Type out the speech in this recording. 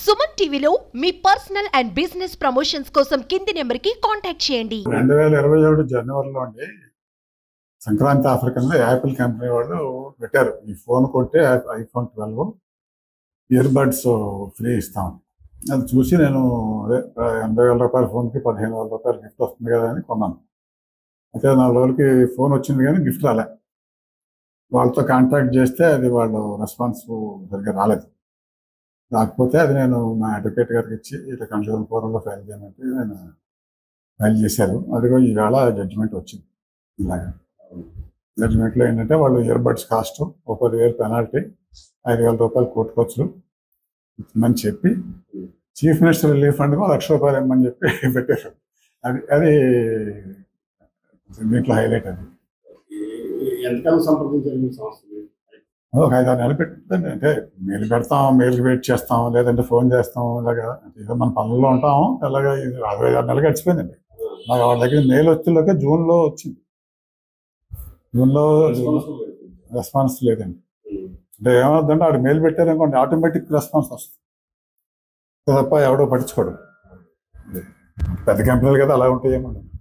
సుమన్ టీవీలో మీ personal and business promotions కోసం కింది నెంబర్కి కాంటాక్ట్ చేయండి. 2021 జనవరిలో అండి సంక్రాంతి ఆఫర్ కింద యాపిల్ కంపెనీ వాళ్ళు పెట్టారు. ఈ ఫోన్ కొంటే ఐఫోన్ 12 ఇయర్ బడ్స్ ఫ్రీ ఇస్తాం. అది చూసి నేను 80,000 రూపాయల ఫోన్కి 15,000 రూపాయలు గిఫ్ట్ వస్తుంది కదా అని కొన్నాను. అయితే 4 రోజులకి ఫోన్ వచ్చింది కానీ గిఫ్ట్ రాలే. వాళ్ళతో కాంటాక్ట్ చేస్తే అది వాళ్ళు రెస్పాన్స్ సరిగ్గా రాలేదు. రాకపోతే అది నేను మా అడ్వకేట్ గారికి ఇచ్చి ఇట్లా కన్స్యూమర్ ఫోరంలో ఫైల్ చేయమంటే నేను ఫైల్ చేశారు. అదిగో ఈవేళ జడ్జిమెంట్ వచ్చింది. ఇలాగా జడ్జిమెంట్లో ఏంటంటే వాళ్ళు ఇయర్ బడ్స్ కాస్ట్ 10,000 పెనాల్టీ, 5,000 రూపాయలు కోర్టు ఖర్చులు అని చెప్పి చీఫ్ మినిస్టర్ రిలీఫ్ ఫండ్ ₹1,00,000 ఇమ్మని చెప్పి పెట్టారు. అది అది దీంట్లో హైలైట్. అది ఎంతకాలం సంప్రదించారు మీ సంస్థ? ఒక 5-6 నెలలు పెట్టండి. అంటే మెయిల్ పెడతాం, మెయిల్కి వెయిట్ చేస్తాం, లేదంటే ఫోన్ చేస్తాం. ఇలాగా ఏదో మన పనుల్లో ఉంటాం. అలాగా 5-6 నెలలు గడిచిపోయిందండి. నాకు వాళ్ళ దగ్గర మెయిల్ వచ్చేలోకే జూన్లో వచ్చింది. జూన్లో రెస్పాన్స్ లేదండి. అంటే ఏమవుతుందంటే ఆడు మెయిల్ పెట్టారనుకోండి, ఆటోమేటిక్ రెస్పాన్స్ వస్తుంది తప్ప ఎవడో పట్టించుకోడు. పెద్ద కంపెనీలు కదా అలా ఉంటాయేమో.